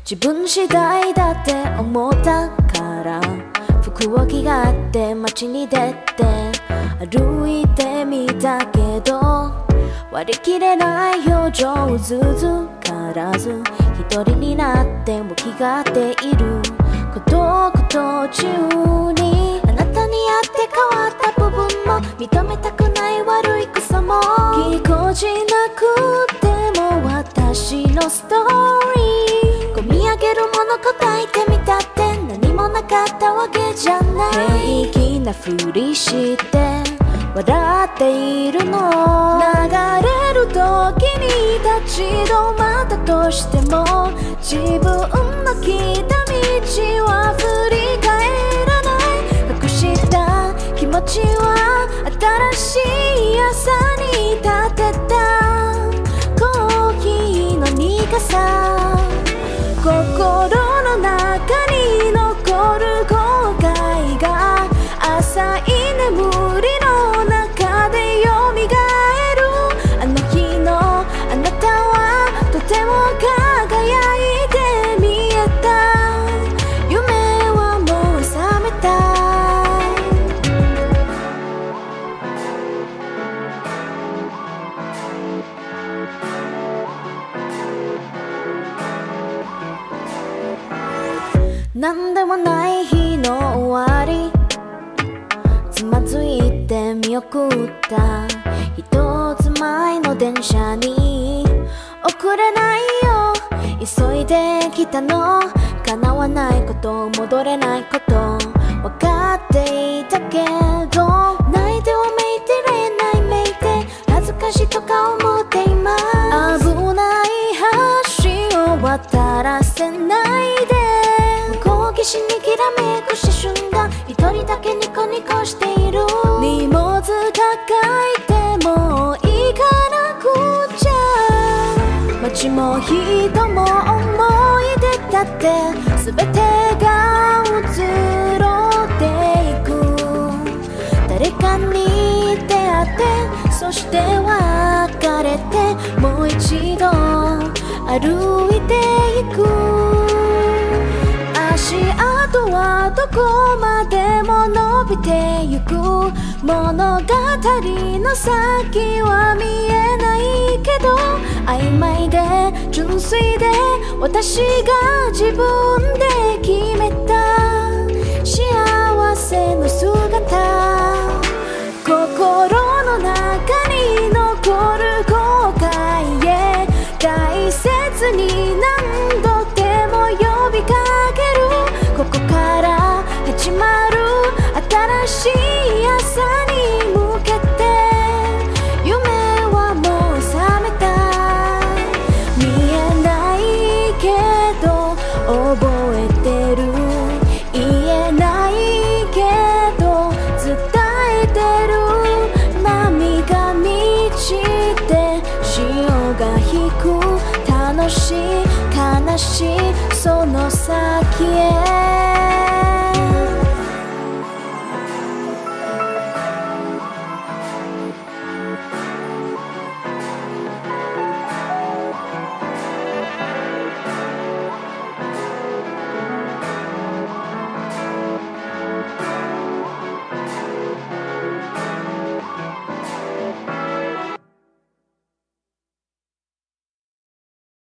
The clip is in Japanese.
自分次第だって思ったから服を着替えて街に出て歩いてみたけど割り切れない表情ずつからず一人になっても気がっていること中にあなたにあって変わった部分も認めたくない悪い癖もぎこちなくても私のストーリー込み上げるもの答えてみたって何もなかったわけじゃない平気なふりして笑っているの流れる時に立ち止まったとしても自分の来た道は振り返らない隠した気持ちは新しい朝に立てたコーヒーの苦さ心の中に残る後悔が浅い眠りの中で蘇るあの日のあなたはとても輝いて見えた夢はもう覚めたなんでもない日の終わりつまずいて見送った一つ前の電車に遅れないよ急いできたの叶わないこと戻れないこと分かっていたけど泣いてはめいてれないめいて恥ずかしいとか思って今危ない橋を渡らせないで岸にきらめく青春が一人だけニコニコしている荷物抱えても行かなくちゃ街も人も思い出だって全てが移ろっていく誰かに出会ってそして別れてもう一度歩いていく足跡はどこまでも伸びてゆく物語の先は見えないけど曖昧で純粋で私が自分で決めた幸